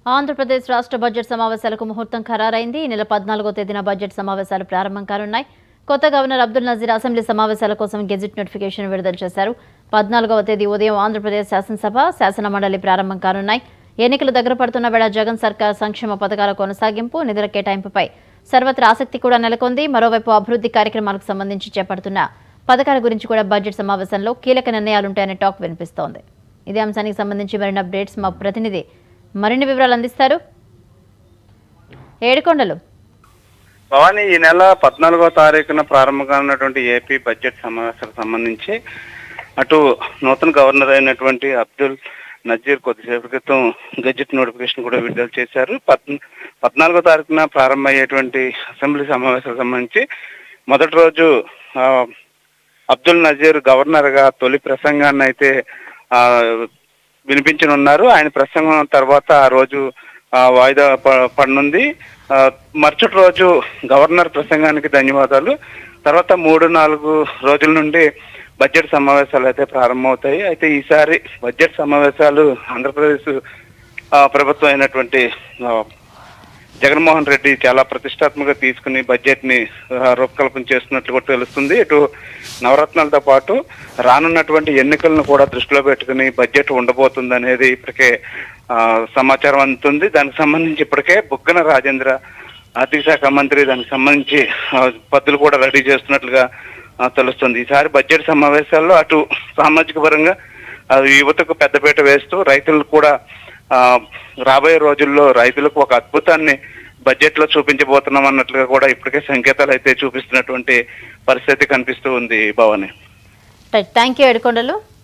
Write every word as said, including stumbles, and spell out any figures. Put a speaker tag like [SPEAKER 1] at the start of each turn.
[SPEAKER 1] ఆంధ్రప్రదేశ్ రాష్ట్ర బడ్జెట్ సమావేశాలకు ముహూర్తం ఖరారైంది. ఈ నెల పద్నాలుగో తేదీన బడ్జెట్ సమావేశాలు ప్రారంభం కానున్నాయి. కొత్త గవర్నర్ అబ్దుల్ నజీర్ అసెంబ్లీ సమావేశాల కోసం గెజిట్ నోటిఫికేషన్ విడుదల చేశారు. పద్నాలుగవ తేదీ ఉదయం ఆంధ్రప్రదేశ్ శాసనసభ, శాసన మండలి ప్రారంభం కానున్నాయి. ఎన్నికలు దగ్గర పడుతున్న వేళ జగన్ సర్కార్ సంక్షేమ పథకాల కొనసాగింపు, నిధుల కేటాయింపుపై సర్వత్రా ఆసక్తి కూడా నెలకొంది. మరోవైపు అభివృద్ధి కార్యక్రమాలకు సంబంధించి చేపడుతున్న పథకాల గురించి కూడా బడ్జెట్ సమావేశంలో కీలక నిర్ణయాలుంటాయనే టాక్ వినిపిస్తోంది. ఇదే అంశానికి సంబంధించి మరిన్ని అప్డేట్స్ మా ప్రతినిధి మరిన్ని వివరాలు అందిస్తారు. ఏడుకొండలు
[SPEAKER 2] భవానీ, ఈ నెల పద్నాలుగో తారీఖున ప్రారంభం కానున్నటువంటి ఏపీ బడ్జెట్ సమావేశాలకు సంబంధించి అటు నూతన గవర్నర్ అయినటువంటి అబ్దుల్ నజీర్ కొద్దిసేపు క్రితం గెజిట్ నోటిఫికేషన్ కూడా విడుదల చేశారు. పద్ పద్నాలుగో తారీఖున ప్రారంభమయ్యేటువంటి అసెంబ్లీ సమావేశాలకు సంబంధించి మొదటి రోజు అబ్దుల్ నజీర్ గవర్నర్ గా తొలి ప్రసంగాన్ని అయితే ఆ వినిపించనున్నారు. ఆయన ప్రసంగం తర్వాత ఆ రోజు వాయిదా పడనుంది. మరుసటి రోజు గవర్నర్ ప్రసంగానికి ధన్యవాదాలు. తర్వాత మూడు నాలుగు రోజుల నుండి బడ్జెట్ సమావేశాలు అయితే ప్రారంభమవుతాయి. అయితే ఈసారి బడ్జెట్ సమావేశాలు ఆంధ్రప్రదేశ్ ప్రభుత్వం అయినటువంటి జగన్మోహన్ రెడ్డి చాలా ప్రతిష్టాత్మకంగా తీసుకుని బడ్జెట్ ని రూపకల్పన చేస్తున్నట్లు కూడా తెలుస్తుంది. ఇటు నవరత్నాలతో పాటు రానున్నటువంటి ఎన్నికలను కూడా దృష్టిలో పెట్టుకుని బడ్జెట్ ఉండబోతుంది అనేది ఇప్పటికే సమాచారం అందుతుంది. దానికి సంబంధించి ఇప్పటికే బుగ్గన రాజేంద్ర ఆర్థిక శాఖ మంత్రి దానికి సంబంధించి పద్ధతులు కూడా రెడీ చేస్తున్నట్లుగా తెలుస్తుంది. ఈసారి బడ్జెట్ సమావేశాల్లో అటు సామాజిక పరంగా యువతకు పెద్దపీట వేస్తూ రైతులకు కూడా ఆ రాబోయే రోజుల్లో రైతులకు ఒక అద్భుతాన్ని బడ్జెట్ లో చూపించబోతున్నాం అన్నట్లుగా కూడా ఇప్పటికే సంకేతాలు అయితే చూపిస్తున్నటువంటి పరిస్థితి కనిపిస్తూ ఉంది. Bhavani,
[SPEAKER 1] thank you Yedukondalu.